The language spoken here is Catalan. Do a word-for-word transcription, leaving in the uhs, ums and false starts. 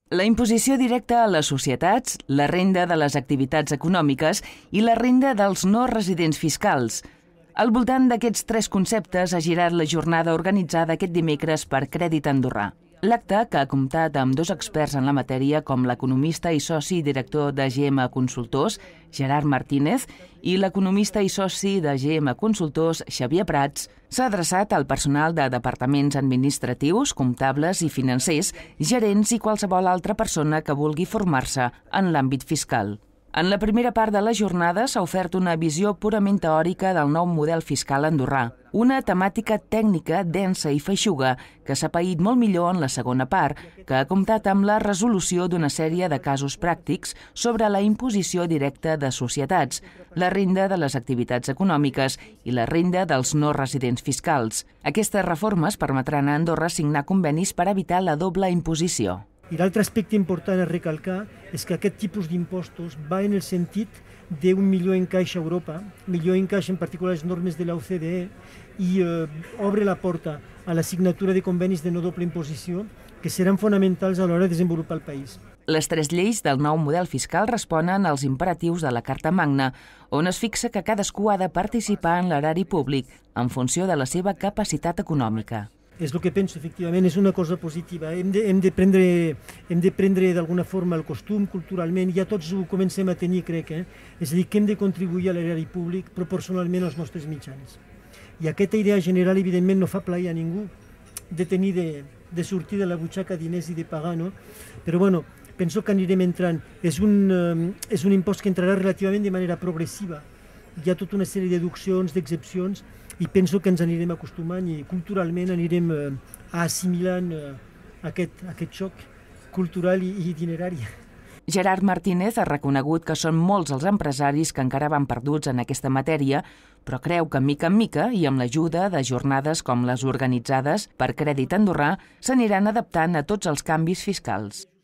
La imposició directa a les societats, la renda de les activitats econòmiques i la renda dels no residents fiscals. Al voltant d'aquests tres conceptes ha girat la jornada organitzada aquest dimecres per Crèdit Andorrà. L'acte, que ha comptat amb dos experts en la matèria com l'economista i soci director de G M Consultors, Gerard Martínez, i l'economista i soci de G M Consultors, Xavier Prats, s'ha adreçat al personal de departaments administratius, comptables i financers, gerents i qualsevol altra persona que vulgui formar-se en l'àmbit fiscal. En la primera part de la jornada s'ha ofert una visió purament teòrica del nou model fiscal andorrà, una temàtica tècnica densa i feixuga que s'ha paït molt millor en la segona part, que ha comptat amb la resolució d'una sèrie de casos pràctics sobre la imposició directa de societats, la renda de les activitats econòmiques i la renda dels no residents fiscals. Aquestes reformes permetran a Andorra signar convenis per evitar la doble imposició. I l'altre aspecte important a recalcar és que aquest tipus d'impostos va en el sentit d'un millor encaix a Europa, millor encaix en particular les normes de la O C D E i eh, obre la porta a la signatura de convenis de no doble imposició que seran fonamentals a l'hora de desenvolupar el país. Les tres lleis del nou model fiscal responen als imperatius de la Carta Magna, on es fixa que cadascú ha de participar en l'erari públic en funció de la seva capacitat econòmica. És el que penso, efectivament, és una cosa positiva. Hem de, hem de prendre, hem de prendre d'alguna forma el costum, culturalment, ja tots ho comencem a tenir, crec, eh? És a dir, que hem de contribuir a l'erari públic proporcionalment als nostres mitjans. I aquesta idea general, evidentment, no fa plaer a ningú de tenir de, de sortir de la butxaca diners i de pagar, no? Però, bueno, penso que anirem entrant. És un, eh, és un impost que entrarà relativament de manera progressiva. Hi ha tota una sèrie de deduccions, d'excepcions, i penso que ens anirem acostumant i culturalment anirem eh, assimilant eh, aquest, aquest xoc cultural i, i itinerari. Gerard Martínez ha reconegut que són molts els empresaris que encara van perduts en aquesta matèria, però creu que mica en mica i amb l'ajuda de jornades com les organitzades per Crèdit Andorrà s'aniran adaptant a tots els canvis fiscals.